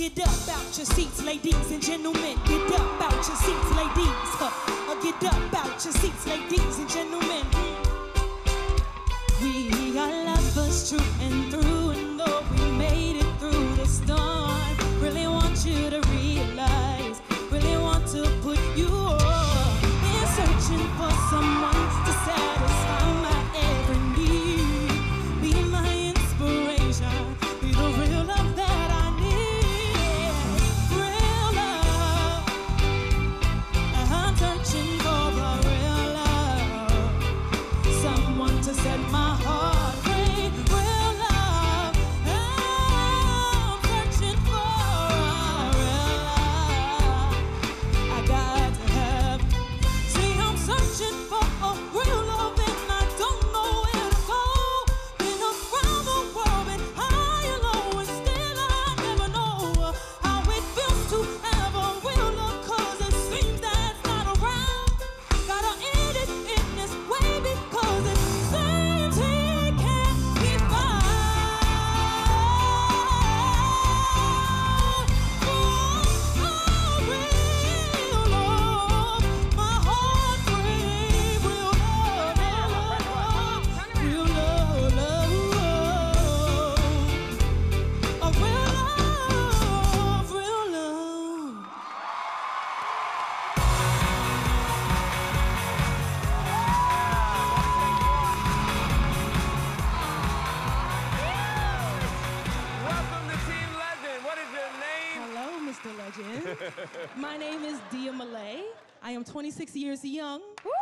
Get up out your seats, ladies and gentlemen. Get up out your seats, ladies. Get up out your seats, ladies and gentlemen. We are lovers true and through, and though we made it through the storm, really want you to realize, really want to put you on. Been searching for someone to satisfy my every need. Be my inspiration, be the real love that I need. Real love, I'm searching for a real love, someone to set my heart free. Real love, I'm searching for a real love. I got to have. See, I'm searching for a real love and I don't know where to go. Been around the world and high and low, and still I never know how it feels to have a real love, 'cause it seems that it's not around. Gotta end it in this way because it seems he can't be found. Oh, real love, my heart free. Real love, real love, real love, a real love, real love. Welcome to Team Legend. What is your name? Hello, Mr. Legend. My name is Dia Malay. I am 26 years young.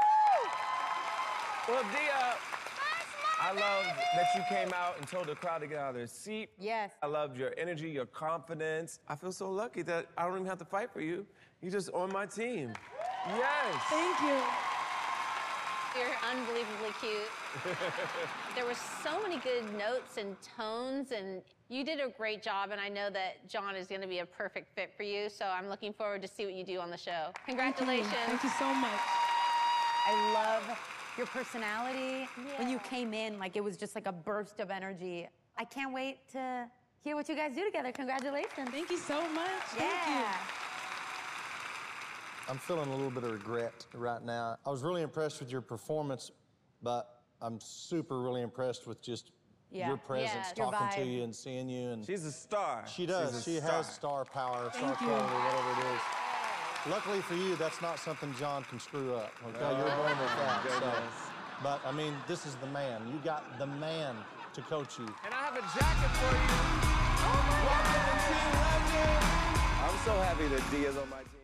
Well, Dia, I love that you came out and told the crowd to get out of their seat. Yes. I loved your energy, your confidence. I feel so lucky that I don't even have to fight for you. You're just on my team. Yes. Thank you. You're unbelievably cute. There were so many good notes and tones, and you did a great job, and I know that John is going to be a perfect fit for you, so I'm looking forward to see what you do on the show. Congratulations. Thank you so much. I love your personality. When you came in, like, it was just like a burst of energy. I can't wait to hear what you guys do together. Congratulations. Thank you so much. Thank Yeah. I'm feeling a little bit of regret right now. I was really impressed with your performance, but I'm really impressed with just your presence, your talking to vibe. you and seeing you. And She's a star. she does. She's a She star. has star power, star Thank you. quality, whatever it is. Luckily for you, that's not something John can screw up. Okay, you're born with that. So, but I mean, this is the man. You got the man to coach you. And I have a jacket for you. Welcome to Team Legend. I'm so happy that Dia's on my team.